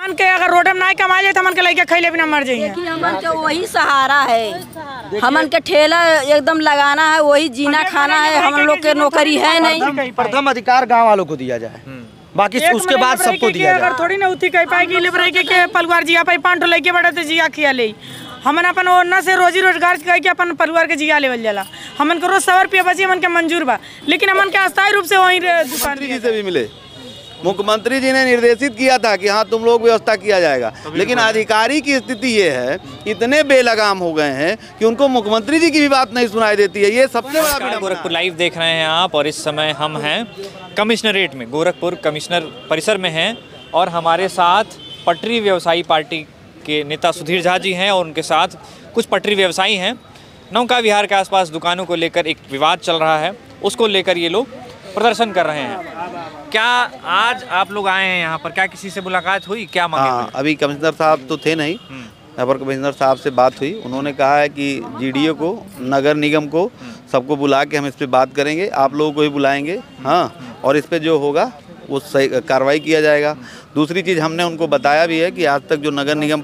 हमन के अगर रोड में ना कमा जाए तो हमन के लइका खइले बिना मर जाइए। हमन के वही सहारा है, हमन के ठेला एकदम लगाना है, वही जीना खाना है, हम लोग के नौकरी है नहीं। प्रथम अधिकार गाँव वालों को दिया जाए, बाकी उसके बाद सबको दिया जाए। अगर थोड़ी ना उठी कह पाए कि लेबर के परिवार जिया पाई 5 लइके बड़े तो जिया खिया ले हमन अपन ओना से रोजी रोजगार करके अपन परिवार के जिया लेवल जाला। हमन को रोज 100 रुपया बची हमन के मंजूर बा, लेकिन हमन के अस्थायी रूप से वही दुकान से भी मिले। मुख्यमंत्री जी ने निर्देशित किया था कि हाँ तुम लोग व्यवस्था किया जाएगा, लेकिन अधिकारी की स्थिति ये है, इतने बेलगाम हो गए हैं कि उनको मुख्यमंत्री जी की भी बात नहीं सुनाई देती है। ये सबसे बड़ा। गोरखपुर लाइव देख रहे हैं आप, और इस समय हम हैं कमिश्नरेट में, गोरखपुर कमिश्नर परिसर में हैं, और हमारे साथ पटरी व्यवसायी पार्टी के नेता सुधीर झा जी हैं और उनके साथ कुछ पटरी व्यवसायी हैं। नौका विहार के आसपास दुकानों को लेकर एक विवाद चल रहा है, उसको लेकर ये लोग प्रदर्शन कर रहे हैं। क्या आज आप लोग आए हैं यहाँ पर, क्या किसी से मुलाकात हुई, क्या मांगे? हाँ, अभी कमिश्नर साहब तो थे नहीं, यहाँ पर कमिश्नर साहब से बात हुई। उन्होंने कहा है कि जीडीओ को, नगर निगम को, सबको बुला के हम इस पे बात करेंगे, आप लोगों को भी बुलाएंगे। हाँ, और इस पे जो होगा वो सही कार्रवाई किया जाएगा। दूसरी चीज़ हमने उनको बताया भी है कि आज तक जो नगर निगम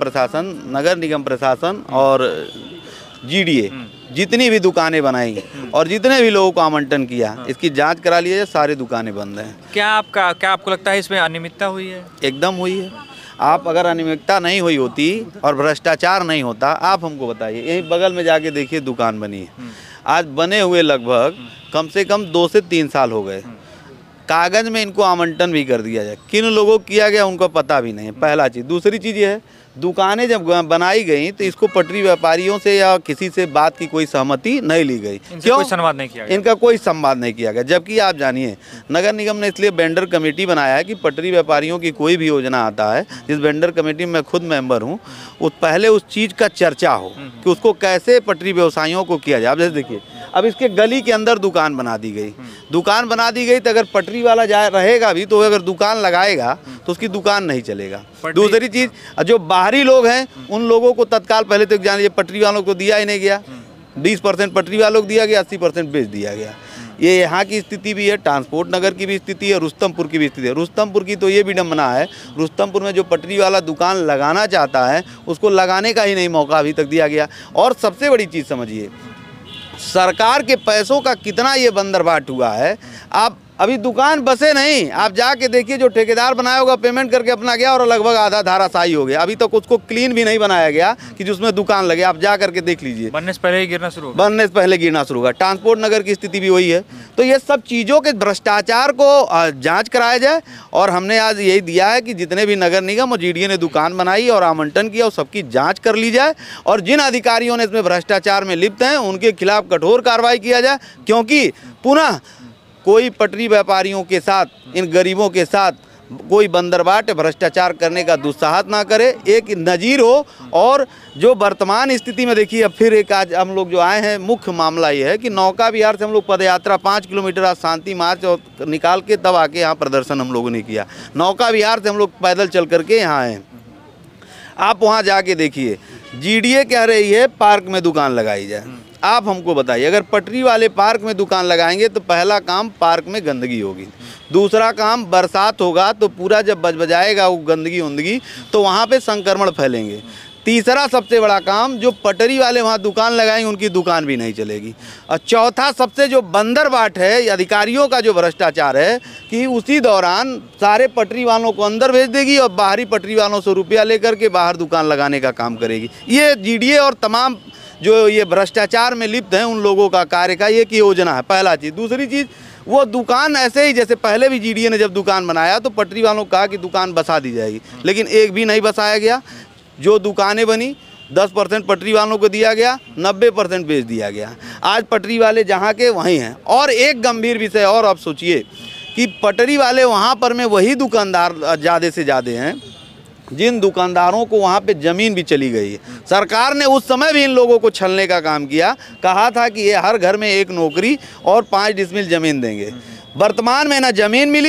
प्रशासन और जीडीए जितनी भी दुकानें बनाई और जितने भी लोगों को आवंटन किया, इसकी जांच करा लिया जाए। सारी दुकानें बंद हैं। क्या आपको लगता है इसमें अनियमितता हुई है? एकदम हुई है। आप अगर अनियमितता नहीं हुई होती और भ्रष्टाचार नहीं होता, आप हमको बताइए। यहीं बगल में जाके देखिए, दुकान बनी है, आज बने हुए लगभग कम से कम 2 से 3 साल हो गए। कागज़ में इनको आवंटन भी कर दिया जाए, किन लोगों को किया गया उनको पता भी नहीं है, पहला चीज़। दूसरी चीज़ ये है, दुकानें जब बनाई गई तो इसको पटरी व्यापारियों से या किसी से बात की कोई सहमति नहीं ली गई। क्यों? कोई संवाद नहीं किया गया। इनका कोई संवाद नहीं किया गया। जबकि आप जानिए, नगर निगम ने इसलिए वेंडर कमेटी बनाया है कि पटरी व्यापारियों की कोई भी योजना आता है, जिस वेंडर कमेटी में मैं खुद मेंबर हूँ, पहले उस चीज़ का चर्चा हो कि उसको कैसे पटरी व्यवसायियों को किया जाए। अब जैसे देखिए, अब इसके गली के अंदर दुकान बना दी गई, तो अगर पटरी वाला रहेगा भी तो अगर दुकान लगाएगा तो उसकी दुकान नहीं चलेगा। दूसरी चीज़, जो बाहरी लोग हैं उन लोगों को तत्काल पहले तो जान लीजिए पटरी वालों को दिया ही नहीं गया। 20% पटरी वालों को दिया गया, 80% बेच दिया गया। ये यहाँ की स्थिति भी है, ट्रांसपोर्ट नगर की भी स्थिति है, रुस्तमपुर की भी स्थिति है। रुस्तमपुर की तो ये विडम्बना है, रुस्तमपुर में जो पटरी वाला दुकान लगाना चाहता है उसको लगाने का ही नहीं मौका अभी तक दिया गया। और सबसे बड़ी चीज़ समझिए, सरकार के पैसों का कितना ये बंदरबाट हुआ है। आप अभी दुकान बसे नहीं, आप जाके देखिए, जो ठेकेदार बनाया होगा पेमेंट करके अपना गया और लगभग आधा धाराशायी हो गया। अभी तक उसको क्लीन भी नहीं बनाया गया कि जिसमें दुकान लगे। आप जा करके देख लीजिए, बनने से पहले ही गिरना शुरू होगा। बनने से पहले गिरना शुरू होगा। ट्रांसपोर्ट नगर की स्थिति भी वही है। तो ये सब चीज़ों के भ्रष्टाचार को जांच कराया जाए। और हमने आज यही दिया है कि जितने भी नगर निगम और जीडीए ने दुकान बनाई और आवंटन किया, उस सबकी जाँच कर ली जाए, और जिन अधिकारियों ने इसमें भ्रष्टाचार में लिप्त हैं उनके खिलाफ कठोर कार्रवाई किया जाए। क्योंकि पुनः कोई पटरी व्यापारियों के साथ, इन गरीबों के साथ कोई बंदरबाट भ्रष्टाचार करने का दुस्साहस ना करे, एक नज़ीर हो। और जो वर्तमान स्थिति में देखिए, अब फिर एक आज हम लोग जो आए हैं, मुख्य मामला ये है कि नौका विहार से हम लोग पदयात्रा 5 किलोमीटर आज शांति मार्च और निकाल के तब आके यहाँ प्रदर्शन हम लोगों ने किया। नौका विहार से हम लोग पैदल चल करके यहाँ आए। आप वहाँ जाके देखिए, जीडीए कह रही है पार्क में दुकान लगाई जाए। आप हमको बताइए, अगर पटरी वाले पार्क में दुकान लगाएंगे तो पहला काम, पार्क में गंदगी होगी। दूसरा काम, बरसात होगा तो पूरा जब बजबजाएगा वो गंदगी उंदगी तो वहाँ पे संक्रमण फैलेंगे। तीसरा सबसे बड़ा काम, जो पटरी वाले वहाँ दुकान लगाएंगे उनकी दुकान भी नहीं चलेगी। और चौथा सबसे जो बंदरबाट है, अधिकारियों का जो भ्रष्टाचार है, कि उसी दौरान सारे पटरी वालों को अंदर भेज देगी और बाहरी पटरी वालों से रुपया लेकर के बाहर दुकान लगाने का काम करेगी। ये जीडीए और तमाम जो ये भ्रष्टाचार में लिप्त हैं उन लोगों का कार्य का ये की योजना है, पहला चीज़। दूसरी चीज़, वो दुकान ऐसे ही, जैसे पहले भी जीडीए ने जब दुकान बनाया तो पटरी वालों को कहा कि दुकान बसा दी जाएगी, लेकिन एक भी नहीं बसाया गया। जो दुकानें बनी 10% पटरी वालों को दिया गया, 90% बेच दिया गया। आज पटरी वाले जहाँ के वहीं हैं। और एक गंभीर विषय और, आप सोचिए कि पटरी वाले वहाँ पर में वही दुकानदार ज़्यादा से ज़्यादा हैं जिन दुकानदारों को वहाँ पे ज़मीन भी चली गई है। सरकार ने उस समय भी इन लोगों को छलने का काम किया, कहा था कि ये हर घर में एक नौकरी और 5 डिसमिल ज़मीन देंगे। वर्तमान में ना ज़मीन मिली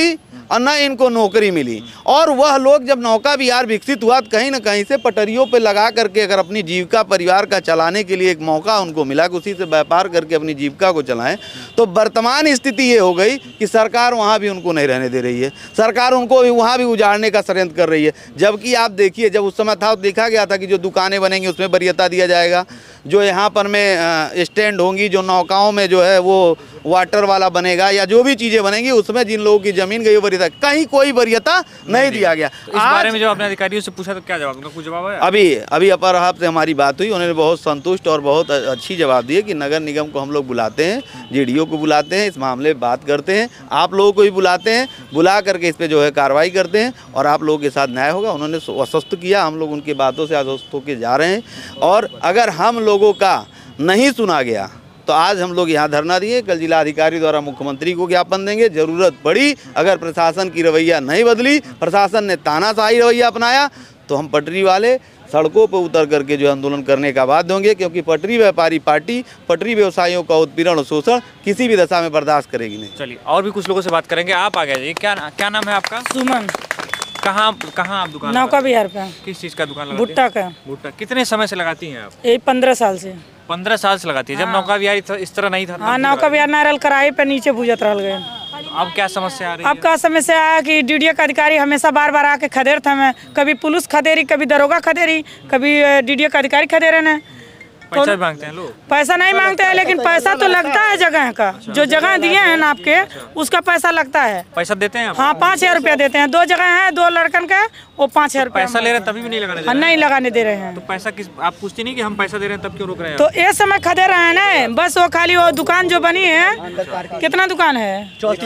और न इनको नौकरी मिली। और वह लोग जब नौका विहार विकसित हुआ तो कहीं ना कहीं से पटरियों पे लगा करके अगर अपनी जीविका परिवार का चलाने के लिए एक मौका उनको मिला कि उसी से व्यापार करके अपनी जीविका को चलाएं, तो वर्तमान स्थिति ये हो गई कि सरकार वहाँ भी उनको नहीं रहने दे रही है, सरकार उनको वहाँ भी उजाड़ने का षड्यंत्र कर रही है। जबकि आप देखिए जब उस समय था तो देखा गया था कि जो दुकानें बनेंगी उसमें वरीयता दिया जाएगा, जो यहाँ पर में स्टैंड होंगी, जो नौकाओं में जो है वो वाटर वाला बनेगा या जो भी चीज़ें बनेंगी उसमें जिन लोगों की ज़मीन गई वरीयता, कहीं कोई वरीयता नहीं दिया गया। इस बारे में जब आपने अधिकारियों से पूछा तो क्या जवाब, उनका कुछ जवाब आया? अभी अपर साहब से हमारी बात हुई, उन्होंने बहुत संतुष्ट और बहुत अच्छी जवाब दिए कि नगर निगम को हम लोग बुलाते हैं, जेडीओ को बुलाते हैं, इस मामले में बात करते हैं, आप लोगों को भी बुलाते हैं, बुला करके इस पर जो है कार्रवाई करते हैं और आप लोगों के साथ न्याय होगा। उन्होंने आश्वस्त किया, हम लोग उनकी बातों से आश्वस्त होकर जा रहे हैं। और अगर हम लोगों का नहीं सुना गया तो आज हम लोग यहाँ धरना दिए, कल जिलाधिकारी द्वारा मुख्यमंत्री को ज्ञापन देंगे। ज़रूरत पड़ी अगर प्रशासन की रवैया नहीं बदली, प्रशासन ने तानाशाही रवैया अपनाया, तो हम पटरी वाले सड़कों पर उतर करके जो आंदोलन करने का बाध्य होंगे, क्योंकि पटरी व्यापारी पार्टी पटरी व्यवसायियों का उत्पीड़न और शोषण किसी भी दशा में बर्दाश्त करेगी नहीं। चलिए और भी कुछ लोगों से बात करेंगे। आप आ गए, क्या नाम है आपका? सुमन। कहाँ आप दुकान नौका विहार पे। किस चीज़ का दुकान लगाती भुट्टा का। भुट्टा। कितने समय से लगाती हैं आप? यही 15 साल से। 15 साल से लगाती है। जब नौका विहार इस तरह नहीं था? हाँ, नौका विहार नारल कराई पे नीचे भूजत रह गए। अब क्या समस्या आ रही है? अब क्या समस्या है कि डीडीओ का अधिकारी हमेशा बार बार आके खदेरते हमें, कभी पुलिस खदेरी, कभी दरोगा खदेरी, कभी डीडीओ का अधिकारी खदेरे ने। पैसा मांगते हैं लोग? पैसा नहीं मांगते हैं, लेकिन पैसा तो लगता है जगह का। जो जगह दिए हैं ना आपके, उसका पैसा लगता है। पैसा देते हैं आप? हाँ, 5000 रुपया देते हैं। 2 जगह है, 2 लड़कन का, वो 5000 रुपया पैसा ले रहे हैं तभी भी नहीं लगाने दे रहे हैं? नहीं लगाने दे रहे हैं। तो पैसा किस, आप पूछते नहीं कि हम पैसा दे रहे हैं तब क्यों रोक रहे हैं? तो ये समय खदे रहे हैं ना, बस वो खाली वो दुकान जो बनी है, कितना दुकान है?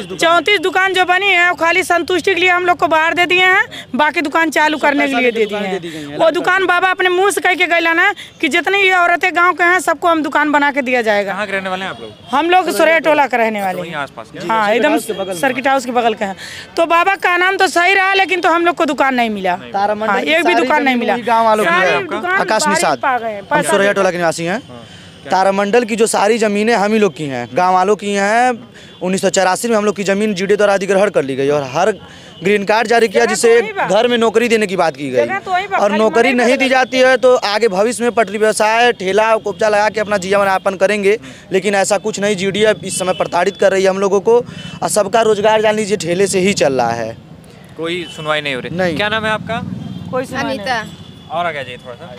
34 दुकान जो बनी है, वो खाली संतुष्टि के लिए हम लोग को बाहर दे दिए हैं, बाकी दुकान चालू करने के लिए दे दिए हैं। वो दुकान बाबा अपने मुँह से कह के गए ना कि जितनी ये औरतें गाँव के हैं सबको हम दुकान बना के दिया जाएगा। कहाँ के रहने वाले हैं आप लोग? हम लोग सोरेया टोला का रहने वाले हैं। आसपास? हाँ, एकदम सर्किट हाउस के बगल के हैं। तो बाबा का नाम तो सही रहा, लेकिन तो हम लोग को दुकान नहीं मिला। हाँ, एक भी दुकान नहीं मिला। गाँव वालों की आकाश निषाद, हम सोरेया टोला के निवासी हैं। तारामंडल की जो सारी ज़मीनें हम ही लोग की हैं, गाँव वालों की हैं। 1984 में हम लोग की ज़मीन जीडीओ द्वारा अधिग्रहण कर ली गई और हर ग्रीन कार्ड जारी किया, जिससे घर में नौकरी देने की बात की गई। और नौकरी नहीं दी जाती है तो आगे भविष्य में पटरी व्यवसाय ठेला कोपचा लगा के अपना जीवन यापन करेंगे, लेकिन ऐसा कुछ नहीं। जीडीओ इस समय प्रताड़ित कर रही है हम लोगों को और सबका रोजगार जान लीजिए ठेले से ही चल रहा है। कोई सुनवाई नहीं हो रही? नहीं। क्या नाम है आपका? कोई सुनवाई नहीं। अनीता। और आ गया थोड़ा सा।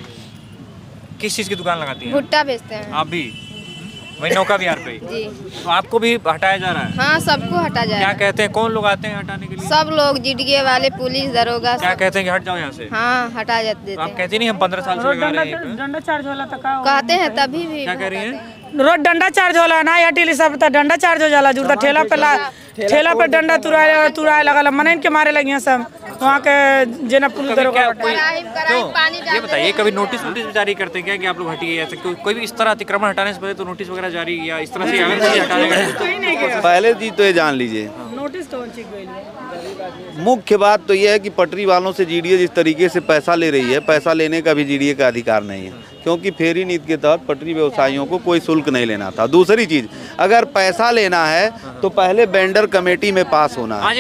किस चीज़ की दुकान लगाती हैं? भुट्टा बेचते हैं। आप भी वही नौका विहार पे? जी। तो आपको भी हटाया जा रहा है? हाँ, सबको हटा जाए। क्या कहते हैं, कौन लोग आते हैं हटाने के लिए? सब लोग, जीडीए वाले, पुलिस, दरोगा। क्या कहते हैं कि हट जाओ यहाँ से? हाँ, हटा जाते तो आप कहते नहीं हम 15 साल से लगा रहे हैं? डंडा चार्ज होला तक कहते हैं तभी भी। क्या कह रही हैं? रोज डंडा चार्ज होला ना, या टीली सब तो डंडा चार्ज हो जाला। जुड़ता ठेला पे डंडा तुराए लगल, मन के मारे लगी सब वहाँ के जेना पुलिस दरोगा। क्यों ये बताइए, कभी नोटिस जारी करते हैं क्या कि आप लोग हटिए? ऐसा कोई भी इस तरह अतिक्रमण हटाने से पहले तो नोटिस वगैरह जारी या इस तरह से हटाने? पहले चीज़ तो ये जान लीजिए, नोटिस तो मुख्य बात तो यह है कि पटरी वालों से जीडीए जिस तरीके से पैसा ले रही है, पैसा लेने का भी जीडीए का अधिकार नहीं है, क्योंकि फेरी नीति के तहत पटरी व्यवसायियों को कोई शुल्क नहीं लेना था। दूसरी चीज, अगर पैसा लेना है तो पहले वेंडर कमेटी में पास होना है।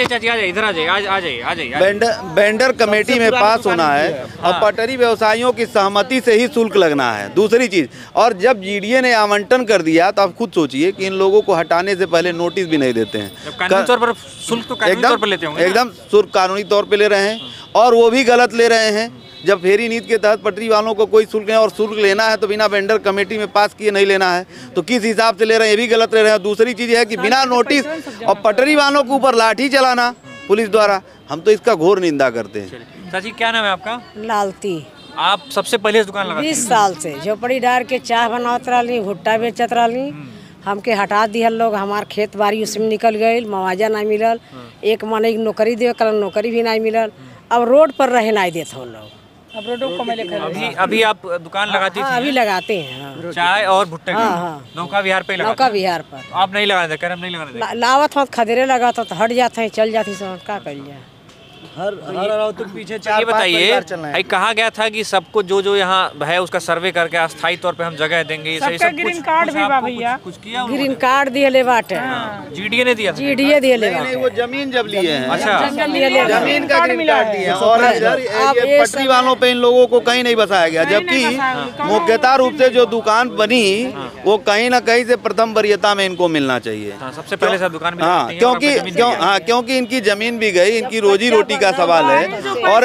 वेंडर कमेटी में पास होना है और पटरी व्यवसायियों की सहमति से ही शुल्क लगना है। दूसरी चीज, और जब जीडीए ने आवंटन कर दिया तो आप खुद सोचिए कि इन लोगों को हटाने से पहले नोटिस भी नहीं देते हैं। शुल्क तो कानूनी तौर पर लेते होंगे? एकदम शुल्क कानूनी तौर पे ले रहे हैं और वो भी गलत ले रहे हैं। जब फेरी नीति के तहत पटरी वालों को कोई शुल्क नहीं, और शुल्क लेना है तो बिना वेंडर कमेटी में पास किए नहीं लेना है, तो किस हिसाब से ले रहे हैं, ये भी गलत ले रहे हैं। दूसरी चीज़ है कि बिना नोटिस और पटरी वालों के ऊपर लाठी चलाना पुलिस द्वारा, हम तो इसका घोर निंदा करते हैं। चाची क्या नाम है आपका? लालती। आप सबसे पहले इस दुकान लगाती हैं? 20 साल से झोपड़ी डार के चाय बनावत रही, भुट्टा बेचत रही। हमके हटा दिहल लोग, हमार खेत बाड़ी उसमें निकल गई, मुआवजा नहीं मिलल। एक महीने की नौकरी दे, कल नौकरी भी नहीं मिलल। अब रोड पर रहे नहीं देते हो लोग। अब रोडों को मैं अभी आप दुकान लगाती थी? अभी लगाते हैं। हाँ। चाय और भुट्टे की? हाँ। नौका विहार पे नौका विहार पर। आप नहीं लगाने थे? नहीं लगाने थे? लावत हो खदेरे लगा तो हट जाते हैं, चल जाती सब, क्या कर जाए। हर तो पीछे ये 4-5 बताइए, परिवार चल रहे हैं। भाई कहा गया था कि सबको जो यहाँ है उसका सर्वे करके अस्थायी तौर पे हम जगह देंगे, ये सही सबका सब ग्रीन कार्ड भी बा भैया। कुछ किया ग्रीन कार्ड दिए बाटे, जीडीए ने दिया था? जीडीए दिए नहीं, वो जमीन जब लिए हैं, अच्छा, जमीन का ग्रीन कार्ड दिए हैं और इधर ये पटरी वालों पे इन लोगों को कहीं नहीं बसाया गया, जबकि मुख्यतः रूप से जो दुकान बनी वो कहीं ना कहीं से प्रथम वरीयता में इनको मिलना चाहिए। हाँ, सबसे पहले से दुकान में हाँ, क्योंकि इनकी जमीन भी गई, इनकी रोजी रोटी का सवाल है। और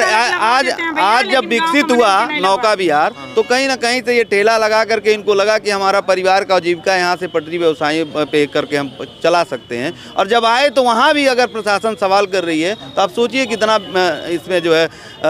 आज जब विकसित हुआ नौका विहार, तो कहीं ना कहीं से ये ठेला लगा करके इनको लगा कि हमारा परिवार का जीविका यहाँ से पटरी व्यवसाय पे करके हम चला सकते हैं। और जब आए तो वहाँ भी अगर प्रशासन सवाल कर रही है तो आप सोचिए कितना इसमें जो है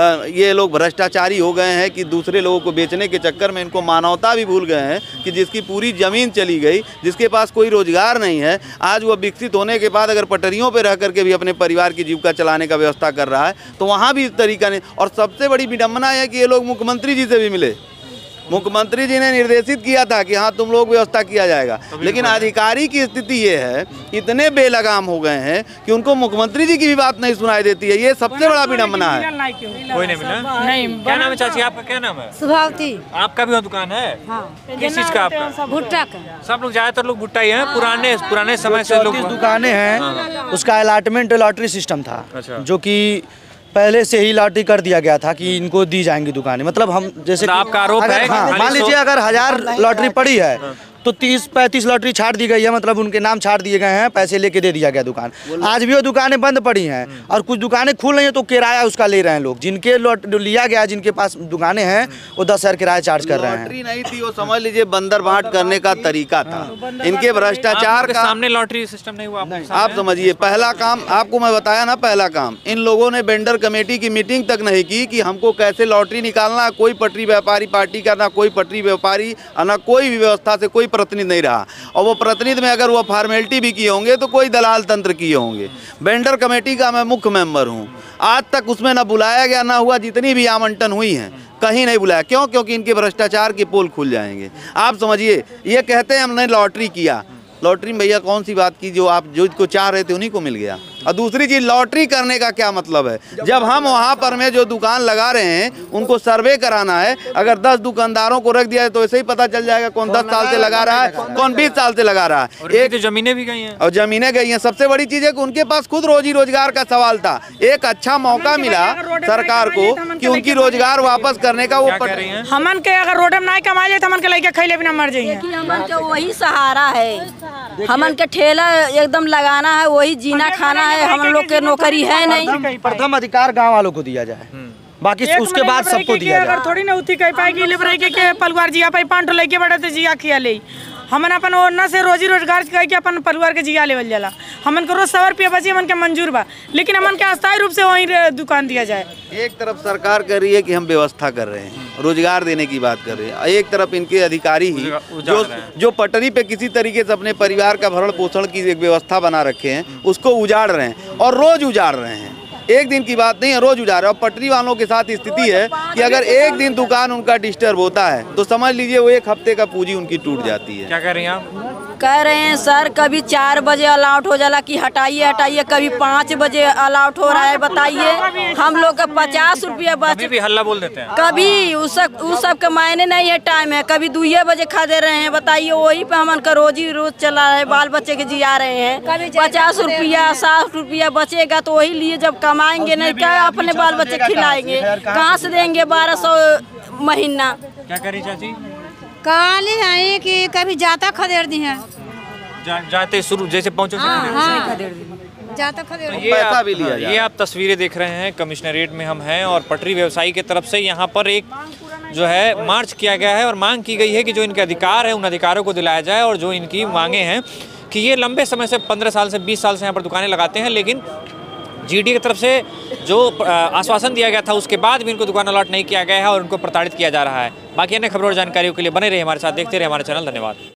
ये लोग भ्रष्टाचारी हो गए हैं कि दूसरे लोगों को बेचने के चक्कर में इनको मानवता भी भूल गए हैं कि जिसकी पूरी ज़मीन चली गई, जिसके पास कोई रोजगार नहीं है, आज वो विकसित होने के बाद अगर पटरियों पर रह करके भी अपने परिवार की जीविका चलाने का व्यवस्था कर रहा है तो वहाँ भी इस तरीका नहीं। और सबसे बड़ी विडम्बना है कि ये लोग मुख्यमंत्री जी से भी मिले, मुख्यमंत्री जी ने निर्देशित किया था कि हाँ तुम लोग व्यवस्था किया जाएगा, लेकिन अधिकारी की स्थिति ये है, इतने बेलगाम हो गए हैं कि उनको मुख्यमंत्री जी की भी बात नहीं सुनाई देती है। ये सबसे बड़ा विडम्बना है। कोई नहीं मिला? नहीं। क्या नाम है चाची, आपका क्या नाम है? सुभावती। आपका भी वहाँ दुकान है? किस चीज का आपका? भुट्टा का। सब लोग ज्यादातर लोग भुट्टा ही है, पुराने समय से लोग। 34 दुकानें हैं, उसका अलॉटमेंट लॉटरी सिस्टम था, अच्छा। जो कि पहले से ही लॉटरी कर दिया गया था कि इनको दी जाएंगी दुकानें। मतलब हम जैसे मतलब आपका आरोप है कि हाँ, खाली मान लीजिए अगर 1000 लॉटरी पड़ी है तो 30-35 लॉटरी छाड़ दी गई है, मतलब उनके नाम छाड़ दिए गए हैं, पैसे लेके दे दिया गया दुकान। आज भी वो दुकानें बंद पड़ी हैं और कुछ दुकानें खुल रही हैं तो किराया उसका ले रहे हैं लोग। जिनके लिया गया, जिनके पास दुकानें हैं, वो 10,000 किराया चार्ज कर रहे हैं। लॉटरी नहीं थी, वो समझ लीजिए बंदर बांट करने का तरीका था। इनके भ्रष्टाचार का सामने लॉटरी सिस्टम नहीं हुआ आप समझिए। पहला काम आपको मैं बताया ना, पहला काम इन लोगों ने वेंडर कमेटी की मीटिंग तक नहीं की कि हमको कैसे लॉटरी निकालना है। कोई पटरी व्यापारी पार्टी का, ना कोई पटरी व्यापारी, ना कोई भी व्यवस्था से कोई प्रतिनिधि नहीं रहा। और वो प्रतिनिधि में अगर वो फॉर्मेलिटी भी किए होंगे तो कोई दलाल तंत्र किए होंगे। वेंडर कमेटी का मैं मुख्य मेंबर हूँ, आज तक उसमें ना बुलाया गया, ना हुआ। जितनी भी आवंटन हुई हैं कहीं नहीं बुलाया। क्यों? क्योंकि इनके भ्रष्टाचार के पोल खुल जाएंगे। आप समझिए, ये कहते हैं हमने लॉटरी किया। लॉटरी में भैया कौन सी बात की? जो आप जो चाह रहे थे उन्हीं को मिल गया। और दूसरी चीज, लॉटरी करने का क्या मतलब है? जब हम वहाँ पर में जो दुकान लगा रहे हैं उनको सर्वे कराना है। अगर 10 दुकानदारों को रख दिया है तो ऐसे ही पता चल जाएगा कौन 10 साल से लगा रहा है, कौन 20 साल से लगा रहा है। एक जमीनें भी गई हैं, और जमीनें गई हैं। सबसे बड़ी चीज है कि उनके पास खुद रोजी रोजगार का सवाल था। एक अच्छा मौका मिला सरकार को कि उनकी रोजगार वापस करने का। वो हमन के अगर रोड में नहीं कमा जाए तो हमन के लइका खैले बिना मर जाइए। हमन के वही सहारा है, हमन के ठेला एकदम लगाना है, वही जीना खाना है। हम लोग के नौकरी है नहीं। प्रथम अधिकार गांव वालों को दिया जाए, बाकी उसके बाद सबको दिया जाए। अगर थोड़ी ना उठी कह पाएगी लेबर के परिवार जिया पाई 5 लइके बड़े तो जिया खिया ले। हमन अपन ओना से रोजी रोजगार कह के अपन परिवार के जिया लेवल जाला। हमन को रोज 100 रुपया बची हमन के मंजूर बा, लेकिन हमन के अस्थायी रूप से वहीं दुकान दिया जाए। एक तरफ सरकार कह रही है कि हम व्यवस्था कर रहे हैं, रोजगार देने की बात कर रहे हैं। एक तरफ इनके अधिकारी ही जो पटरी पे किसी तरीके से अपने परिवार का भरण पोषण की एक व्यवस्था बना रखे हैं, उसको उजाड़ रहे हैं और रोज उजाड़ रहे हैं। एक दिन की बात नहीं है, रोज उजाड़ रहे हैं। और पटरी वालों के साथ स्थिति है कि अगर एक दिन दुकान उनका डिस्टर्ब होता है तो समझ लीजिए वो एक हफ्ते का पूंजी उनकी टूट जाती है। क्या कह रही हैं आप? कह रहे हैं सर, कभी 4 बजे अलाउट हो जाला कि हटाइए हटाइए, कभी 5 बजे अलाउट हो रहा है। बताइए, हम लोग का 50 रुपया बच, भी हल्ला बोल देते हैं। कभी उस सब का मायने नहीं है, टाइम है। कभी 2 बजे खा दे रहे हैं। बताइए, वही पे हमन का रोजी रोज चला रहे, बाल बच्चे के जिया रहे हैं। 50 रुपया 60 रुपया बचेगा तो वही लिए जब कमाएंगे नहीं, क्या अपने बाल बच्चे खिलाएंगे? कहाँ से देंगे 1200 महीना? क्या करी चाची? काली है कि कभी जाता खदेड़ दी है, जाते शुरू जैसे पहुँचो जाता खदेड़। तो पैसा भी लिया। ये आप तस्वीरें देख रहे हैं, कमिश्नरेट में हम हैं और पटरी व्यवसायी की तरफ से यहाँ पर एक जो है मार्च किया गया है और मांग की गई है कि जो इनके अधिकार है उन अधिकारों को दिलाया जाए। और जो इनकी मांगे हैं कि ये लंबे समय से 15 साल से 20 साल से यहाँ पर दुकानें लगाते हैं, लेकिन जीडी की तरफ से जो आश्वासन दिया गया था उसके बाद भी इनको दुकान अलॉट नहीं किया गया है और उनको प्रताड़ित किया जा रहा है। बाकी अन्य खबरों और जानकारियों के लिए बने रहे हमारे साथ, देखते रहे हमारा चैनल। धन्यवाद।